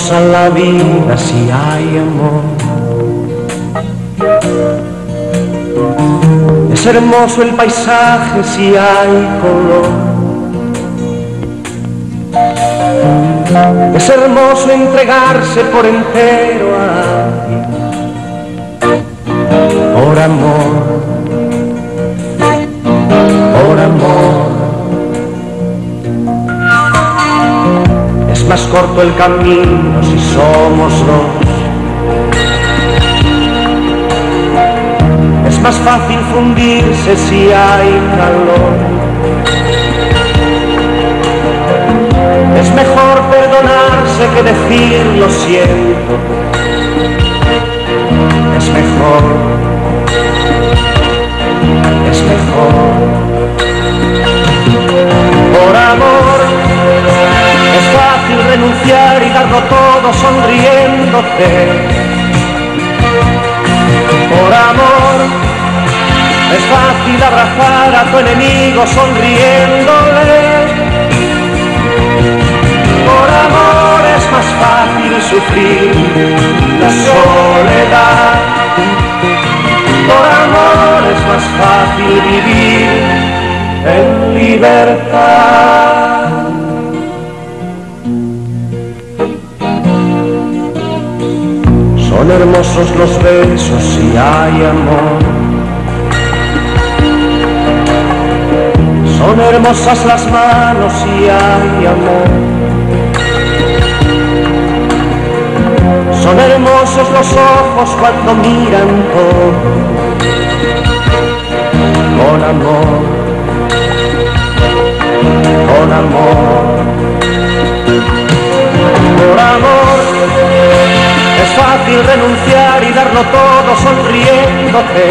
hermosa la vida si hay amor. Es hermoso el paisaje si hay color. Es hermoso entregarse por entero a alguien, por amor, por amor. Es más corto el camino si somos dos. Es más fácil fundirse si hay calor. Es mejor perdonarse que decir lo siento. Es mejor, es mejor. Por amor es fácil renunciar y darlo todo sonriéndote. Por amor es fácil abrazar a tu enemigo sonriéndole. Por amor es más fácil sufrir la soledad. Por amor es más fácil vivir en libertad. Son hermosos los besos si hay amor. Son hermosas las manos si hay amor. Son hermosos los ojos cuando miran todo con amor, con amor. Por amor es fácil renunciar y darlo todo sonriéndote.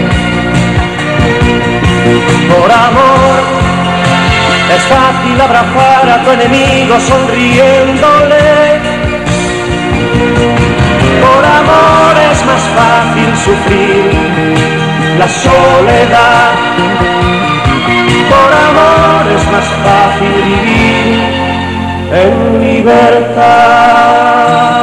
Por amor es fácil abrazar a tu enemigo sonriéndole. Por amor es más fácil sufrir la soledad. Por amor es más fácil vivir en libertad.